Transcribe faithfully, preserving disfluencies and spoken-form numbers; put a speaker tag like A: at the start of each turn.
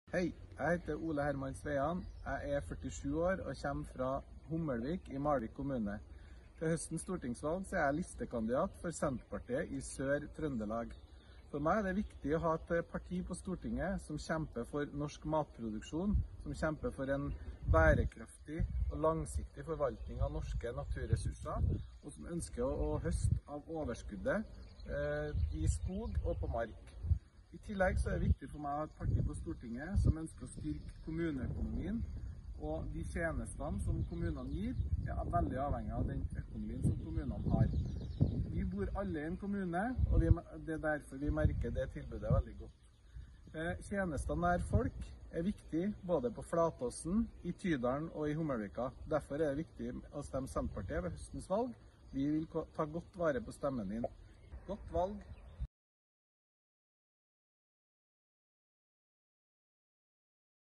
A: Hei, jeg heter Ole Herman Sveian. Jeg er førtisju år og kommer fra Hommelvik i Malvik kommune. Til høstens stortingsvalg så er jeg listekandidat for Senterpartiet i Sør-Trøndelag. For meg er det viktig å ha et parti på Stortinget som kjemper for norsk matproduksjon, som kjemper for en bærekraftig og langsiktig forvaltning av norske naturressurser, og som ønsker å høste av overskuddet eh, i skog og på mark. I tillegg så er det viktig for meg å ha et parti på Stortinget som ønsker å styrke kommuneøkonomien, og de tjenestene som kommunene gir, er veldig avhengig av den økonomien som kommunene har. Vi bor alle i en kommune, og det er derfor vi merker det tilbudet veldig godt. Tjenestene nær folk er viktig både på Flatåsen, i Tydalen og i Hommelvika. Derfor er det viktig å stemme Senterpartiet ved høstens valg. Vi vil ta godt vare på stemmen din. Godt valg!